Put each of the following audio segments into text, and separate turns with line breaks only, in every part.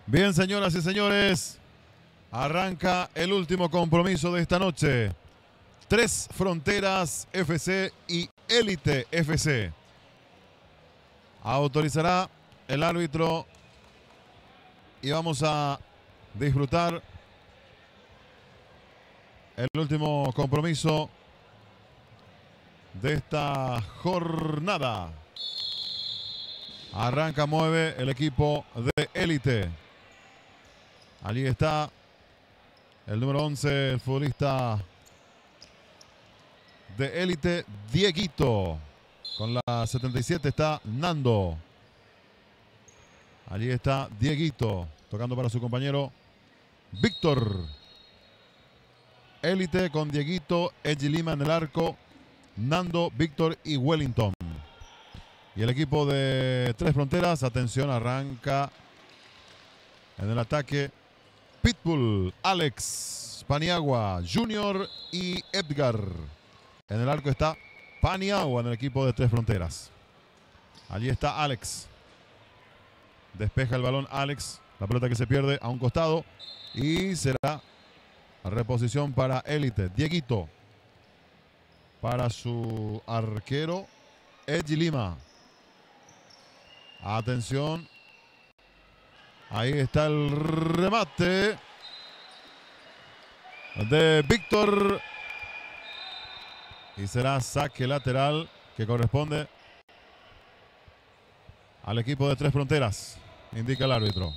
Bien, señoras y señores, arranca el último compromiso de esta noche. Tres Fronteras FC y Élite FC. Autorizará el árbitro y vamos a disfrutar el último compromiso de esta jornada. Arranca, mueve el equipo de Élite. Allí está el número 11, el futbolista de Élite, Dieguito. Con la 77 está Nando. Allí está Dieguito, tocando para su compañero Víctor. Élite con Dieguito, Edgy Lima en el arco, Nando, Víctor y Wellington. Y el equipo de Tres Fronteras, atención, arranca en el ataque Pitbull, Alex, Paniagua, Junior y Edgar. En el arco está Paniagua en el equipo de Tres Fronteras. Allí está Alex. Despeja el balón Alex. La pelota que se pierde a un costado. Y será reposición para Élite. Dieguito. Para su arquero Edgy Lima. Atención. Ahí está el remate de Víctor. Y será saque lateral que corresponde al equipo de Tres Fronteras, indica el árbitro.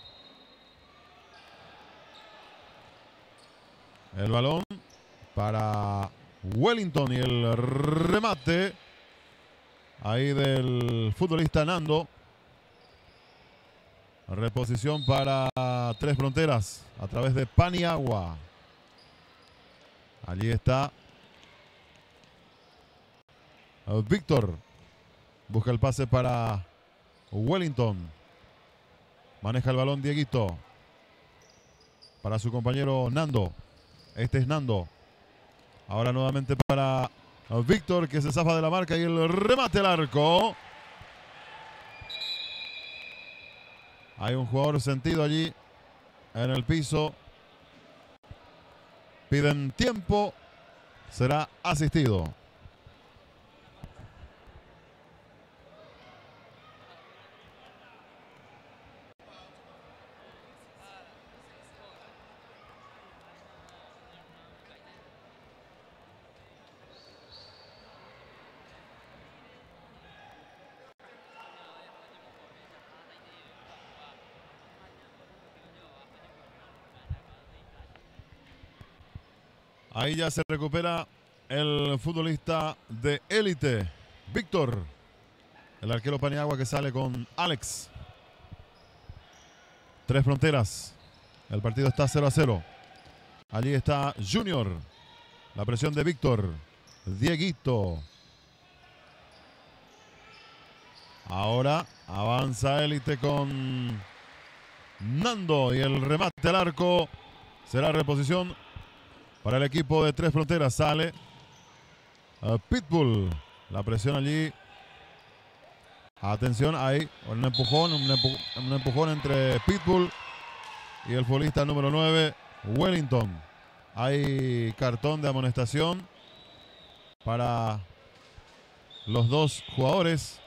El balón para Wellington y el remate ahí del futbolista Nando. Reposición para Tres Fronteras a través de Paniagua. Allí está Víctor. Busca el pase para Wellington. Maneja el balón Dieguito. Para su compañero Nando. Este es Nando. Ahora nuevamente para Víctor, que se zafa de la marca y el remate al arco. Hay un jugador sentido allí en el piso. Piden tiempo. Será asistido. Ahí ya se recupera el futbolista de Élite, Víctor. El arquero Paniagua que sale con Alex. Tres Fronteras. El partido está 0-0. Allí está Junior. La presión de Víctor. Dieguito. Ahora avanza Élite con Nando. Y el remate al arco será reposición para el equipo de Tres Fronteras. Sale Pitbull. La presión allí. Atención, ahí. Un empujón entre Pitbull y el futbolista número 9, Wellington. Hay cartón de amonestación para los dos jugadores.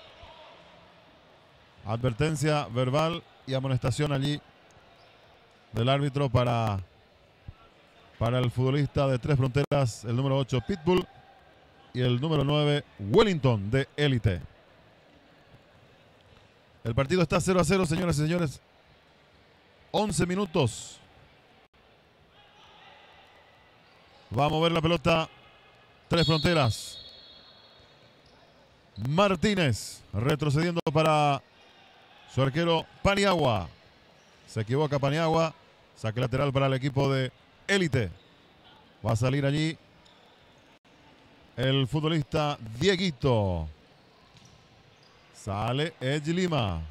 Advertencia verbal y amonestación allí del árbitro para el futbolista de Tres Fronteras, el número 8, Pitbull, y el número 9, Wellington, de Élite. El partido está 0-0, señoras y señores. 11 minutos. Va a mover la pelota Tres Fronteras. Martínez retrocediendo para su arquero Paniagua. Se equivoca Paniagua. Saque lateral para el equipo de Élite. Va a salir allí el futbolista Dieguito. Sale Edgy Lima.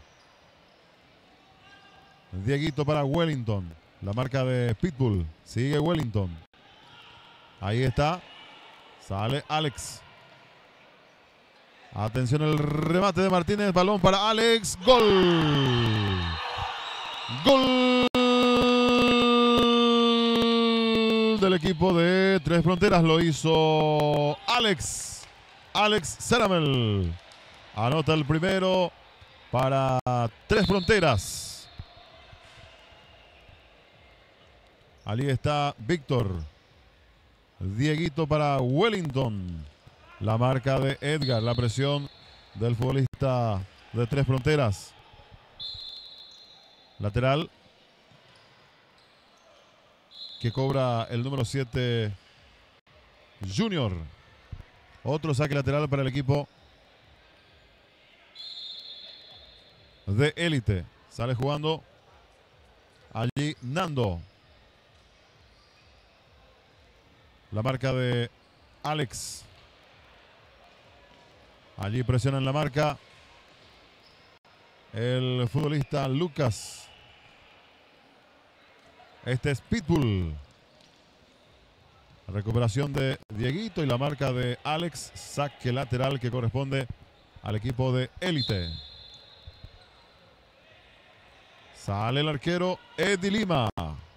Dieguito para Wellington. La marca de Pitbull. Sigue Wellington. Ahí está. Sale Alex. Atención el remate de Martínez. Balón para Alex. Gol. Gol equipo de Tres Fronteras. Lo hizo Alex Ceramel. Anota el primero para Tres Fronteras. Allí está Víctor. Dieguito para Wellington. La marca de Edgar. La presión del futbolista de Tres Fronteras. Lateral que cobra el número 7 Junior. Otro saque lateral para el equipo de Élite. Sale jugando allí Nando. La marca de Alex. Allí presionan la marca el futbolista Lucas. Este es Pitbull. Recuperación de Dieguito y la marca de Alex. Saque lateral que corresponde al equipo de Élite. Sale el arquero Eddie Lima.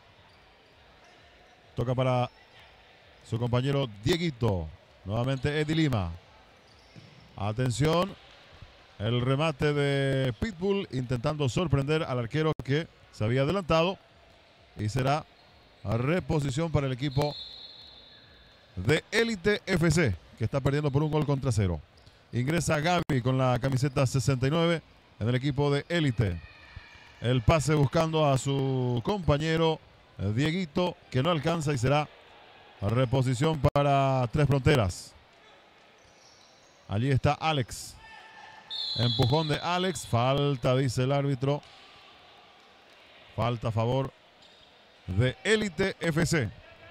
Toca para su compañero Dieguito. Nuevamente Eddie Lima. Atención. El remate de Pitbull intentando sorprender al arquero que se había adelantado. Y será reposición para el equipo de Élite FC, que está perdiendo por 1-0. Ingresa Gaby con la camiseta 69 en el equipo de Élite. El pase buscando a su compañero Dieguito, que no alcanza y será reposición para Tres Fronteras. Allí está Alex. Empujón de Alex. Falta, dice el árbitro. Falta a favor de Élite FC.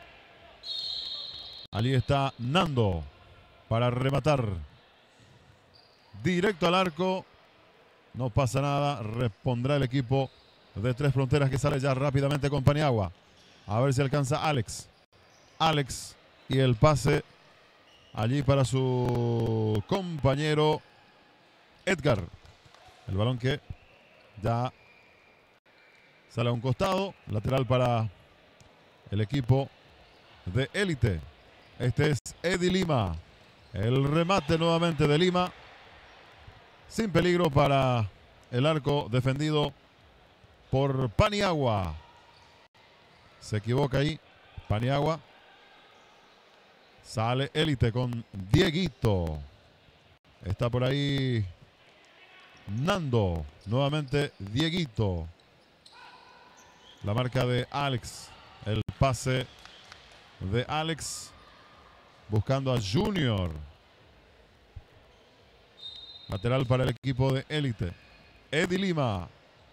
Allí está Nando para rematar. Directo al arco. No pasa nada. Respondrá el equipo de Tres Fronteras que sale ya rápidamente con Paniagua. A ver si alcanza Alex. Alex y el pase allí para su compañero Edgar. El balón que ya sale a un costado. Lateral para el equipo de Élite. Este es Eddie Lima. El remate nuevamente de Lima. Sin peligro para el arco defendido por Paniagua. Se equivoca ahí Paniagua. Sale Élite con Dieguito. Está por ahí Nando. Nuevamente Dieguito. La marca de Alex. El pase de Alex. Buscando a Junior. Lateral para el equipo de Élite. Eddie Lima.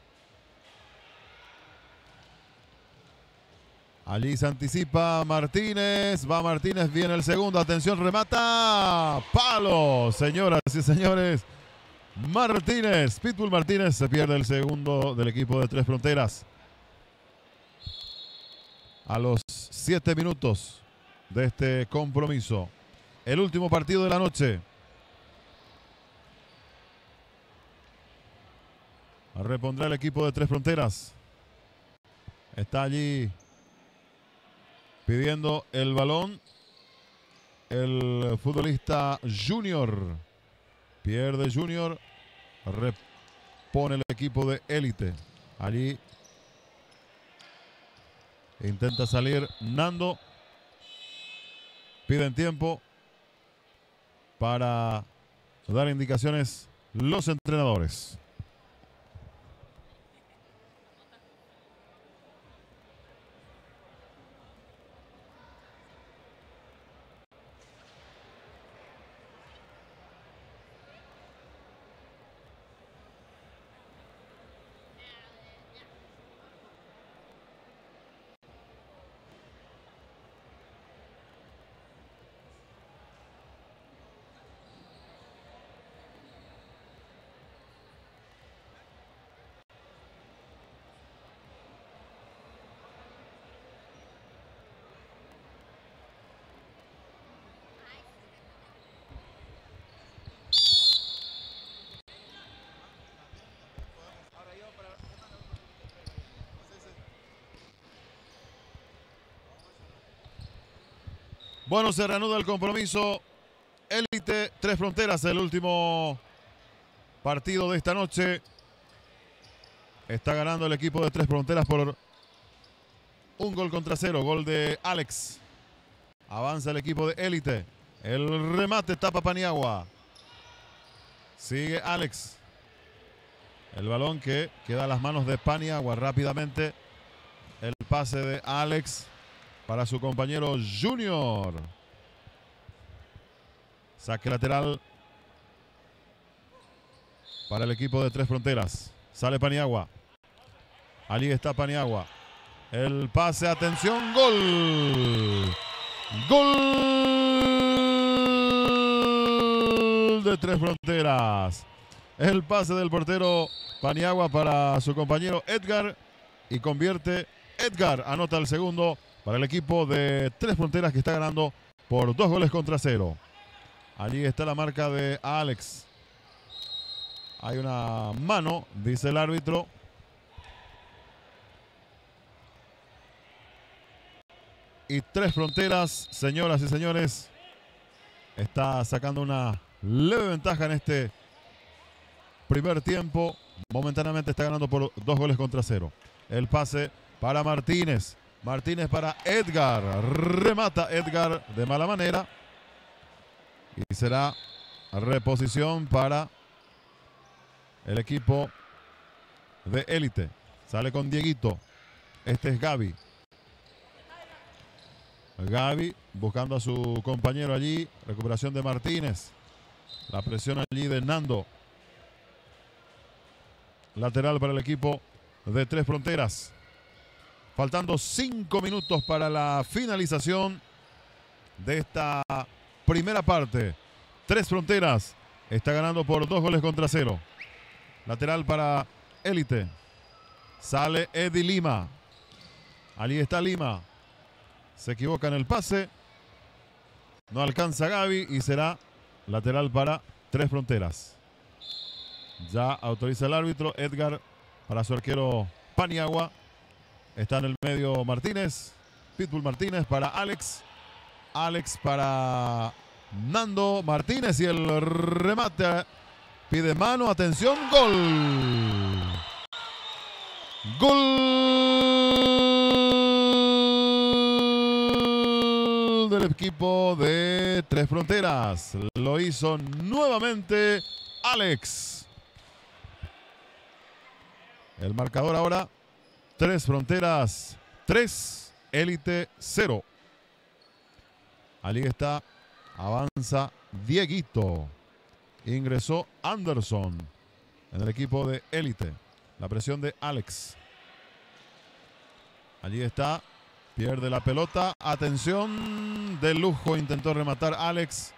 Allí se anticipa Martínez. Va Martínez. Viene el segundo. Atención, remata. Palo. Señoras y señores. Martínez. Pitbull Martínez. Se pierde el segundo del equipo de Tres Fronteras. A los 7 minutos de este compromiso. El último partido de la noche. Repondrá el equipo de Tres Fronteras. Está allí pidiendo el balón el futbolista Junior. Pierde Junior. Repone el equipo de Élite. Allí intenta salir Nando. Piden tiempo para dar indicaciones los entrenadores. Bueno, se reanuda el compromiso. Élite, Tres Fronteras, el último partido de esta noche. Está ganando el equipo de Tres Fronteras por 1-0. Gol de Alex. Avanza el equipo de Élite. El remate tapa Paniagua. Sigue Alex. El balón que queda a las manos de Paniagua rápidamente. El pase de Alex para su compañero Junior. Saque lateral para el equipo de Tres Fronteras. Sale Paniagua. Allí está Paniagua. El pase, atención, gol. Gol de Tres Fronteras. El pase del portero Paniagua para su compañero Edgar. Y convierte Edgar. Anota el segundo para el equipo de Tres Fronteras, que está ganando por 2-0. Allí está la marca de Alex. Hay una mano, dice el árbitro. Y Tres Fronteras, señoras y señores, está sacando una leve ventaja en este primer tiempo. Momentáneamente está ganando por 2-0. El pase para Martínez. Martínez para Edgar. Remata Edgar de mala manera. Y será reposición para el equipo de Élite. Sale con Dieguito. Este es Gaby. Gaby buscando a su compañero allí. Recuperación de Martínez. La presión allí de Nando. Lateral para el equipo de Tres Fronteras. Faltando 5 minutos para la finalización de esta primera parte. Tres Fronteras está ganando por 2-0. Lateral para Élite. Sale Eddie Lima. Allí está Lima. Se equivoca en el pase. No alcanza Gaby y será lateral para Tres Fronteras. Ya autoriza el árbitro. Edgar para su arquero Paniagua. Está en el medio Martínez. Pitbull Martínez para Alex. Alex para Nando Martínez. Y el remate pide mano. Atención. Gol. Gol del equipo de Tres Fronteras. Lo hizo nuevamente Alex. El marcador ahora: Tres Fronteras 3, Élite 0. Allí está, avanza Dieguito. Ingresó Anderson en el equipo de Élite. La presión de Alex. Allí está, pierde la pelota. Atención, de lujo intentó rematar Alex.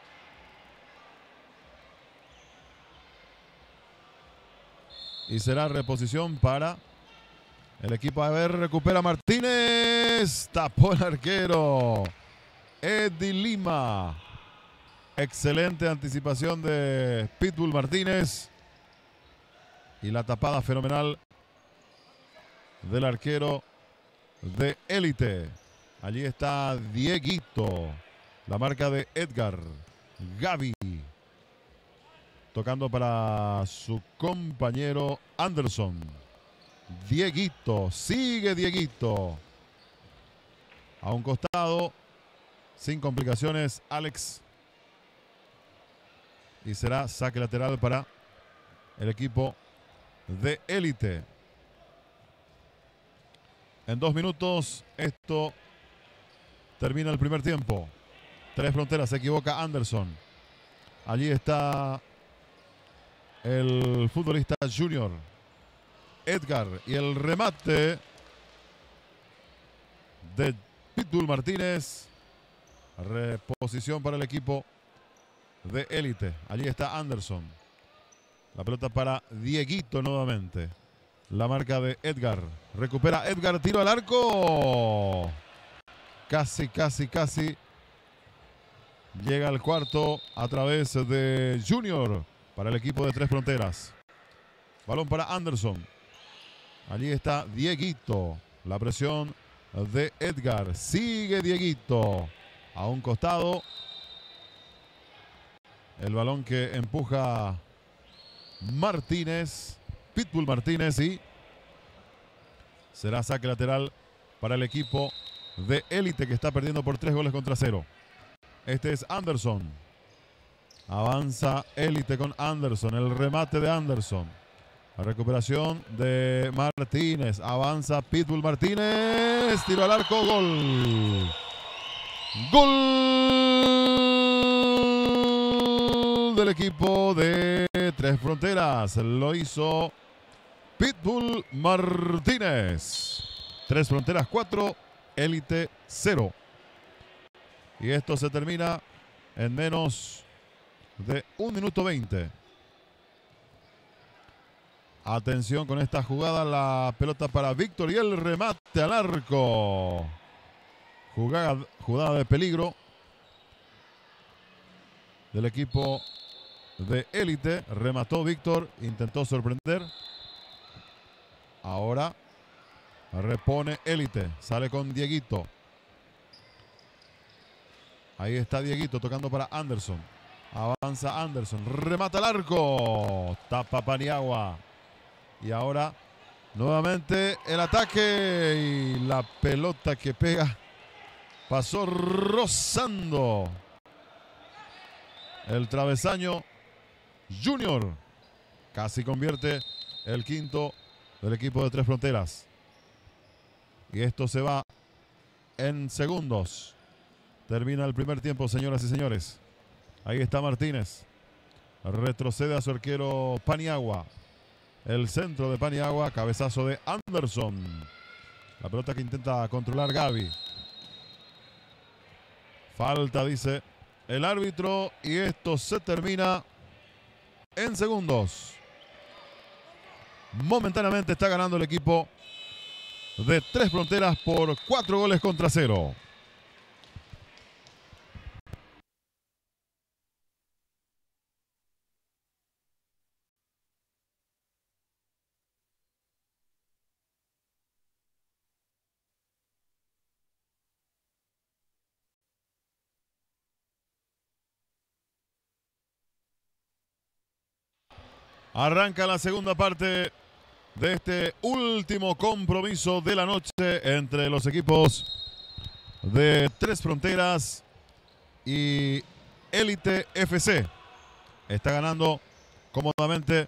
Y será reposición para el equipo. A ver, recupera Martínez. Tapó el arquero Eddie Lima. Excelente anticipación de Pitbull Martínez. Y la tapada fenomenal del arquero de Élite. Allí está Dieguito. La marca de Edgar. Gaby. Tocando para su compañero Anderson. Dieguito, sigue Dieguito. A un costado, sin complicaciones, Alex. Y será saque lateral para el equipo de Élite. En 2 minutos, esto termina el primer tiempo. Tres Fronteras, se equivoca Anderson. Allí está el futbolista Junior. Edgar, y el remate de Pitbull Martínez. Reposición para el equipo de Élite. Allí está Anderson. La pelota para Dieguito nuevamente. La marca de Edgar. Recupera Edgar, tiro al arco. Casi. Llega al cuarto a través de Junior para el equipo de Tres Fronteras. Balón para Anderson. Allí está Dieguito. La presión de Edgar. Sigue Dieguito. a un costado. El balón que empuja Martínez, Pitbull Martínez, y será saque lateral para el equipo de élite que está perdiendo por 3-0. Este es Anderson. Avanza élite con Anderson. El remate de Anderson. La recuperación de Martínez. Avanza Pitbull Martínez. Tiro al arco. Gol. Gol del equipo de Tres Fronteras. Lo hizo Pitbull Martínez. Tres Fronteras 4, élite 0. Y esto se termina en menos de 1 minuto 20. Atención con esta jugada. La pelota para Víctor y el remate al arco. Jugada de peligro del equipo de élite. Remató Víctor. Intentó sorprender. Ahora repone élite. Sale con Dieguito. Ahí está Dieguito tocando para Anderson. Avanza Anderson. Remata al arco. Tapa Paniagua. Y ahora nuevamente el ataque. Y la pelota que pega. Pasó rozando el travesaño. Junior casi convierte el quinto del equipo de Tres Fronteras. Y esto se va en segundos. Termina el primer tiempo, señoras y señores. Ahí está Martínez. Retrocede a su arquero Paniagua. El centro de Paniagua. Cabezazo de Anderson. La pelota que intenta controlar Gaby. Falta, dice el árbitro. Y esto se termina en segundos. Momentáneamente está ganando el equipo de Tres Fronteras por 4-0. Arranca la segunda parte de este último compromiso de la noche entre los equipos de Tres Fronteras y Élite FC. Está ganando cómodamente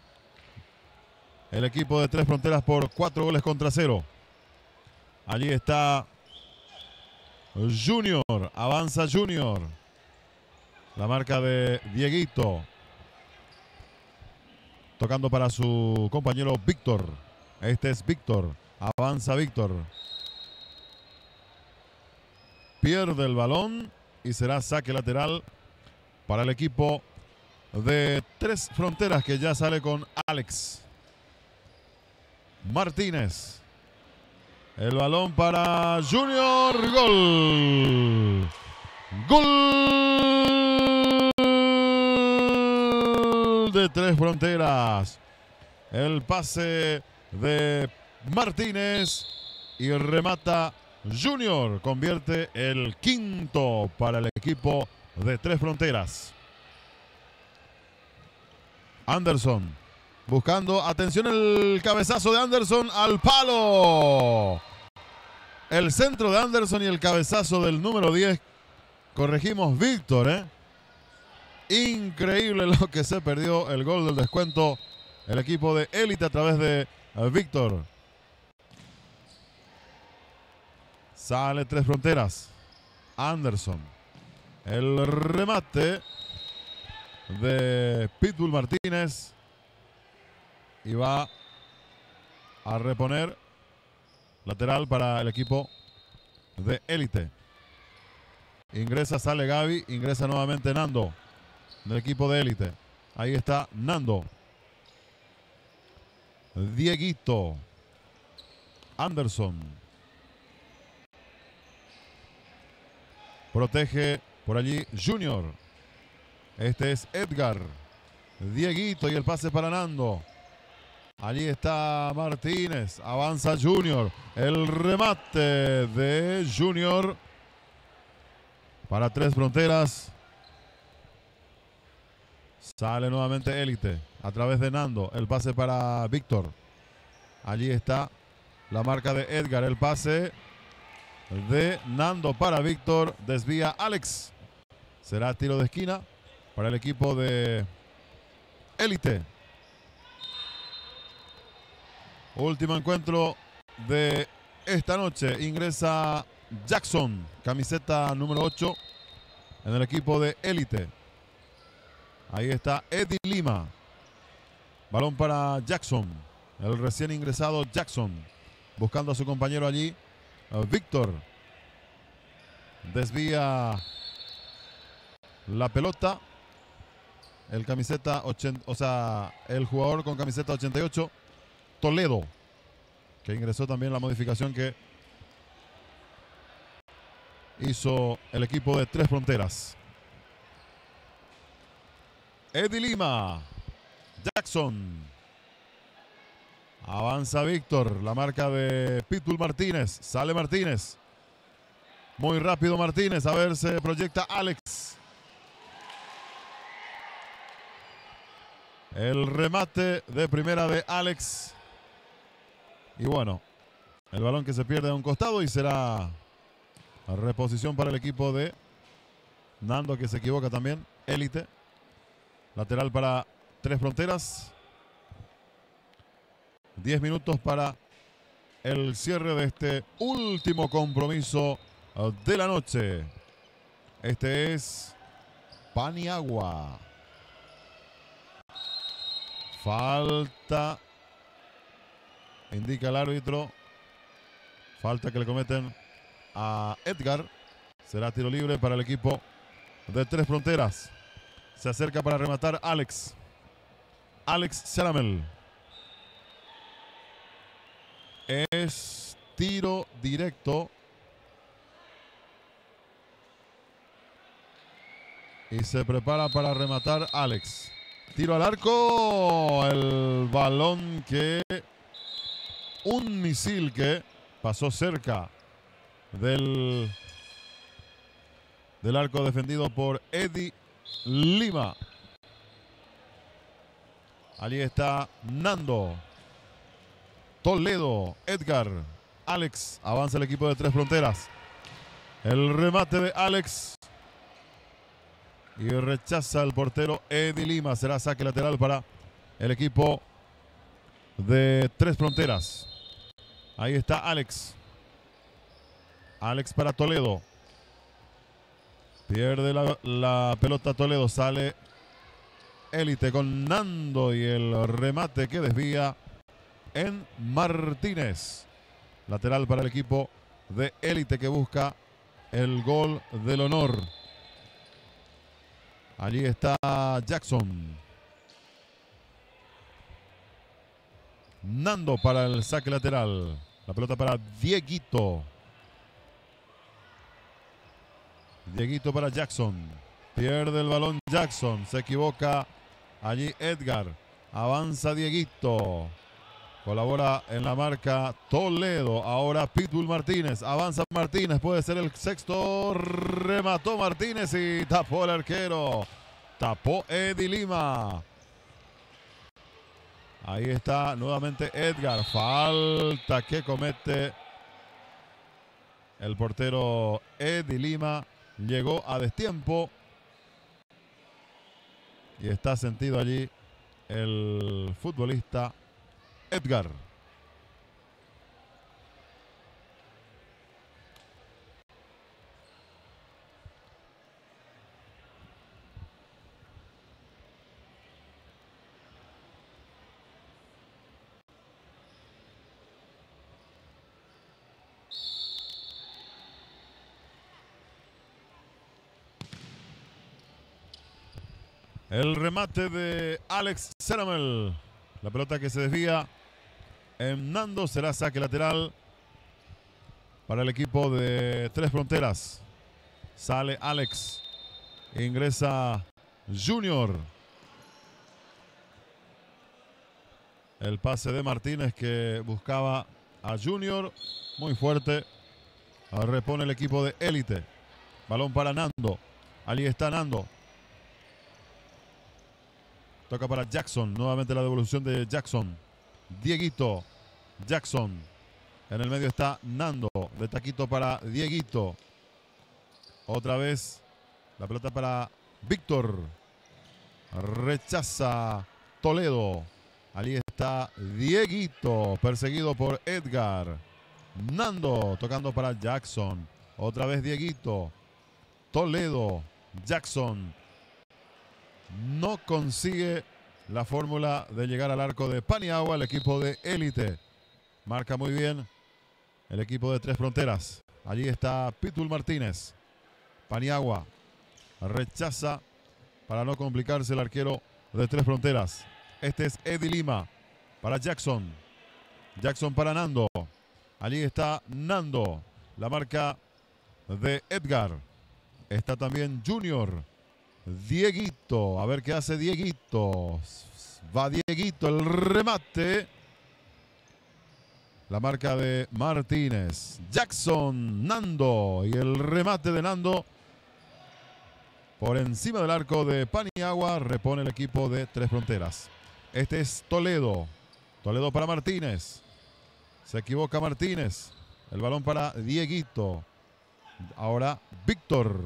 el equipo de Tres Fronteras por 4-0. Allí está Junior. Avanza Junior. La marca de Dieguito. Tocando para su compañero Víctor. Este es Víctor. Avanza Víctor. Pierde el balón y será saque lateral para el equipo de Tres Fronteras, que ya sale con Alex Martínez. El balón para Junior. Gol. Gol de Tres Fronteras. El pase de Martínez y remata Junior. Convierte el quinto para el equipo de Tres Fronteras. Anderson buscando, atención, el cabezazo de Anderson al palo. El centro de Anderson y el cabezazo del número 10. Corregimos, Víctor, Increíble lo que se perdió. El gol del descuento. El equipo de élite a través de Víctor. Sale Tres Fronteras. Anderson. El remate de Pitbull Martínez. Y va a reponer lateral para el equipo de élite. Ingresa, sale Gaby. Ingresa nuevamente Nando del equipo de élite. Ahí está Nando. Dieguito. Anderson. Protege por allí Junior. Este es Edgar. Dieguito y el pase para Nando. Allí está Martínez. Avanza Junior. El remate de Junior. para Tres Fronteras. Sale nuevamente Élite a través de Nando. El pase para Víctor. Allí está la marca de Edgar. El pase de Nando para Víctor. Desvía Alex. Será tiro de esquina para el equipo de Élite. Último encuentro de esta noche. Ingresa Jackson, camiseta número 8 en el equipo de Élite. Ahí está Eddie Lima. Balón para Jackson. El recién ingresado Jackson. Buscando a su compañero allí. Víctor. Desvía la pelota. El camiseta 80, o sea, el jugador con camiseta 88. Toledo. Que ingresó también la modificación que hizo el equipo de Tres Fronteras. Eddie Lima. Jackson. Avanza Víctor. La marca de Pitbull Martínez. Sale Martínez. Muy rápido Martínez. A ver, se proyecta Alex. El remate de primera de Alex. Y bueno, el balón que se pierde a un costado y será reposición para el equipo de Nando, que se equivoca también. Élite. Lateral para Tres Fronteras. 10 minutos para el cierre de este último compromiso de la noche. Este es Paniagua. Falta. Indica el árbitro. Falta que le cometen a Edgar. Será tiro libre para el equipo de Tres Fronteras. Se acerca para rematar Alex. Alex Saramel. Es tiro directo. Y se prepara para rematar Alex. Tiro al arco. El balón que... Un misil que pasó cerca del arco defendido por Eddie Lima. Allí está Nando. Toledo. Edgar. Alex. Avanza el equipo de Tres Fronteras. El remate de Alex. Y rechaza el portero Eddie Lima. Será saque lateral para el equipo de Tres Fronteras. Ahí está Alex. Alex para Toledo. Pierde la pelota Toledo. Sale Élite con Nando. Y el remate que desvía en Martínez. Lateral para el equipo de Élite que busca el gol del honor. Allí está Jackson. Nando para el saque lateral. La pelota para Dieguito. Dieguito para Jackson. Pierde el balón Jackson. Se equivoca allí Edgar. Avanza Dieguito. Colabora en la marca Toledo. Ahora Pitbull Martínez. Avanza Martínez. Puede ser el sexto. Remató Martínez y tapó el arquero. Tapó Eddie Lima. Ahí está nuevamente Edgar. Falta que comete el portero Eddie Lima. Llegó a destiempo. Y está sentido allí el futbolista Edgar. El remate de Alex Saramel. La pelota que se desvía en Nando. Será saque lateral para el equipo de Tres Fronteras. Sale Alex. Ingresa Junior. El pase de Martínez que buscaba a Junior. Muy fuerte. Repone el equipo de Élite. Balón para Nando. Allí está Nando. Toca para Jackson. Nuevamente la devolución de Jackson. Dieguito. Jackson. En el medio está Nando. De taquito para Dieguito. Otra vez la pelota para Víctor. Rechaza Toledo. Allí está Dieguito. Perseguido por Edgar. Nando tocando para Jackson. Otra vez Dieguito. Toledo. Jackson. No consigue la fórmula de llegar al arco de Paniagua, el equipo de élite. Marca muy bien el equipo de Tres Fronteras. Allí está Pitbull Martínez. Paniagua rechaza para no complicarse el arquero de Tres Fronteras. Este es Eddie Lima para Jackson. Jackson para Nando. Allí está Nando. La marca de Edgar. Está también Junior. Dieguito, a ver qué hace Dieguito. Va Dieguito, el remate. La marca de Martínez. Jackson, Nando. Y el remate de Nando. Por encima del arco de Paniagua. Repone el equipo de Tres Fronteras. Este es Toledo. Toledo para Martínez. Se equivoca Martínez. El balón para Dieguito. Ahora Víctor.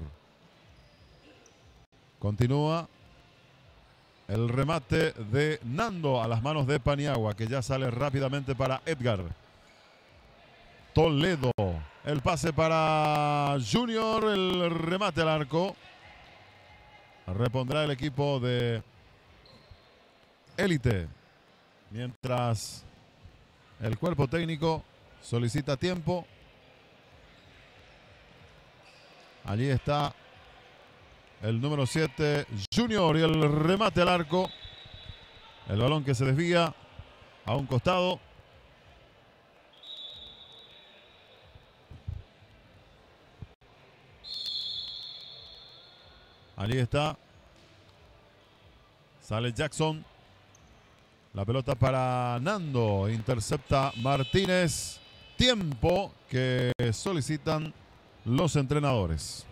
Continúa el remate de Nando a las manos de Paniagua, que ya sale rápidamente para Edgar. Toledo. El pase para Junior. El remate al arco. Repondrá el equipo de élite. Mientras el cuerpo técnico solicita tiempo. Allí está el número 7, Junior, y el remate al arco. El balón que se desvía a un costado. Allí está. Sale Jackson. La pelota para Nando. Intercepta Martínez. Tiempo que solicitan los entrenadores.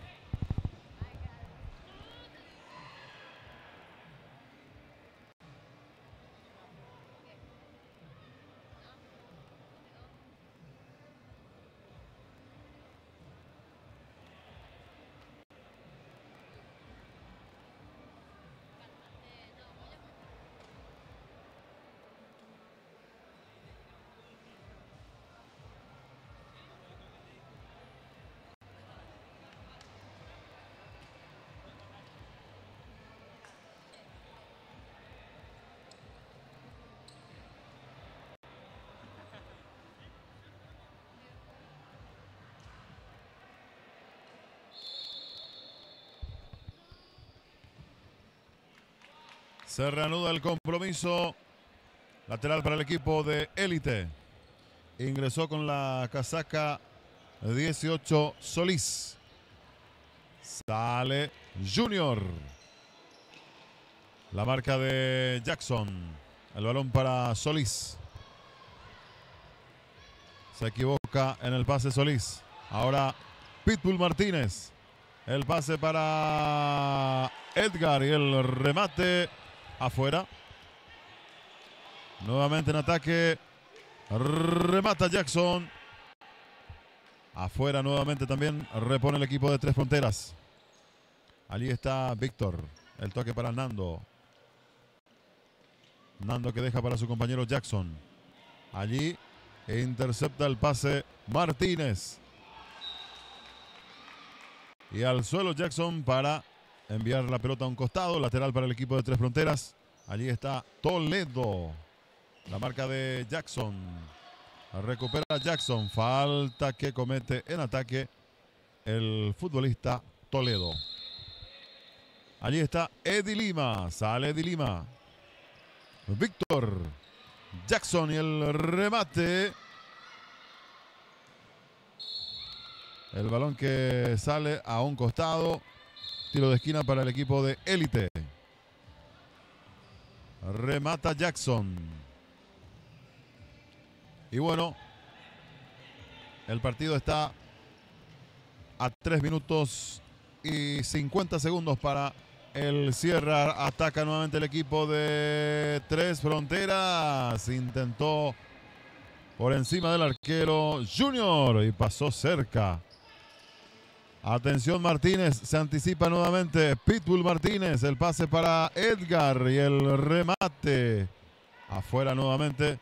Se reanuda el compromiso. Lateral para el equipo de élite. Ingresó con la casaca 18 Solís. Sale Junior. La marca de Jackson. El balón para Solís. Se equivoca en el pase Solís. Ahora Pitbull Martínez. El pase para Edgar y el remate afuera. Nuevamente en ataque. Remata Jackson. Afuera nuevamente también. Repone el equipo de Tres Fronteras. Allí está Víctor. El toque para Nando. Nando que deja para su compañero Jackson. Allí intercepta el pase Martínez. Y al suelo Jackson para enviar la pelota a un costado. Lateral para el equipo de Tres Fronteras. Allí está Toledo. La marca de Jackson. Recupera Jackson. Falta que comete en ataque el futbolista Toledo. Allí está Eddie Lima. Sale Eddie Lima. Víctor. Jackson y el remate. El balón que sale a un costado. Tiro de esquina para el equipo de élite. Remata Jackson. Y bueno, el partido está a 3 minutos y 50 segundos para el cierre. Ataca nuevamente el equipo de Tres Fronteras. Intentó por encima del arquero Junior y pasó cerca. Atención, Martínez, se anticipa nuevamente Pitbull Martínez, el pase para Edgar y el remate afuera nuevamente.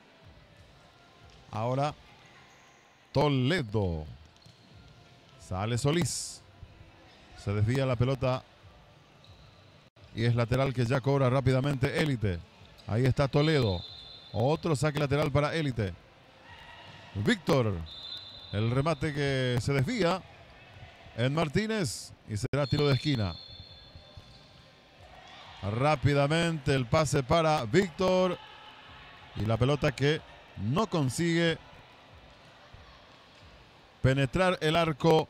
Ahora Toledo, sale Solís, se desvía la pelota y es lateral que ya cobra rápidamente Élite. Ahí está Toledo, otro saque lateral para Élite. Víctor, el remate que se desvía en Martínez y será tiro de esquina. Rápidamente el pase para Víctor y la pelota que no consigue penetrar el arco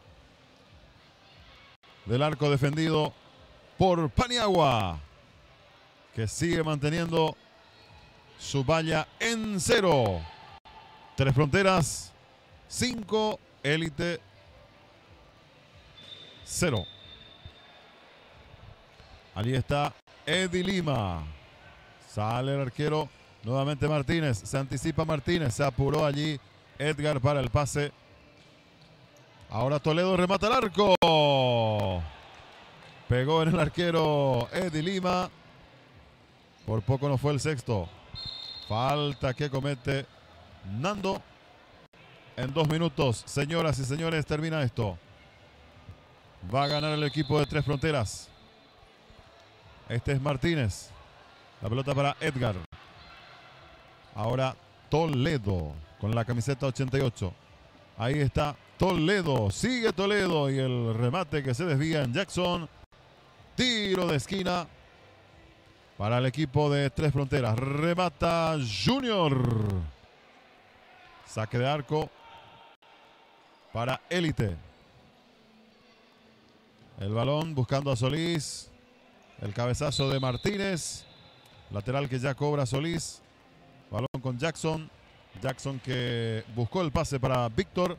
del arco defendido por Paniagua, que sigue manteniendo su valla en 0. Tres Fronteras 5, Élite 0. Allí está Eddie Lima. Sale el arquero. Nuevamente Martínez. Se anticipa Martínez. Se apuró allí Edgar para el pase. Ahora Toledo remata el arco. Pegó en el arquero Eddie Lima. Por poco no fue el sexto. Falta que comete Nando. En 2 minutos, señoras y señores, termina esto. Va a ganar el equipo de Tres Fronteras. Este es Martínez. La pelota para Edgar. Ahora Toledo con la camiseta 88. Ahí está Toledo. Sigue Toledo y el remate que se desvía en Jackson. Tiro de esquina para el equipo de Tres Fronteras. Remata Junior. Saque de arco para Élite. El balón buscando a Solís. El cabezazo de Martínez. Lateral que ya cobra Solís. Balón con Jackson. Jackson que buscó el pase para Víctor.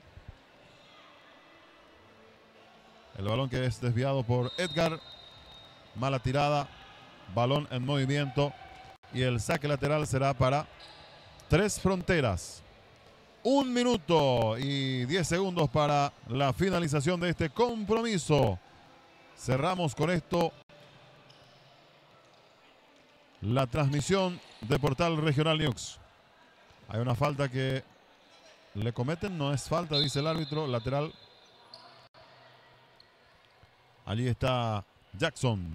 El balón que es desviado por Edgar. Mala tirada. Balón en movimiento. Y el saque lateral será para Tres Fronteras. 1 minuto y 10 segundos para la finalización de este compromiso. Cerramos con esto la transmisión de Portal Regional News. Hay una falta que le cometen, no es falta, dice el árbitro, lateral. Allí está Jackson.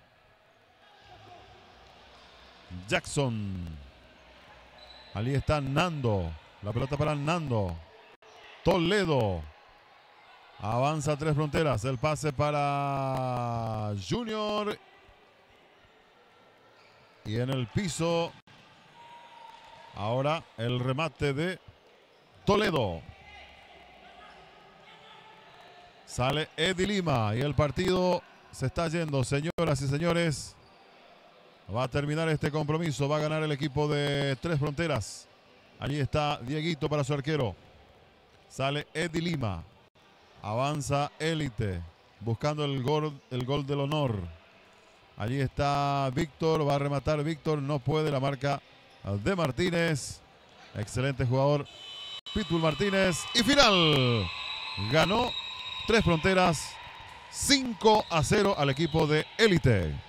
Jackson. Allí está Nando. La pelota para Nando. Toledo. Avanza Tres Fronteras. El pase para Junior. Y en el piso. Ahora el remate de Toledo. Sale Eddie Lima. Y el partido se está yendo, señoras y señores. Va a terminar este compromiso. Va a ganar el equipo de Tres Fronteras. Allí está Dieguito para su arquero. Sale Eddie Lima. Avanza Élite. Buscando el gol del honor. Allí está Víctor. Va a rematar Víctor. No puede. La marca de Martínez. Excelente jugador. Pitbull Martínez. Y final. Ganó Tres Fronteras 5-0 al equipo de Élite.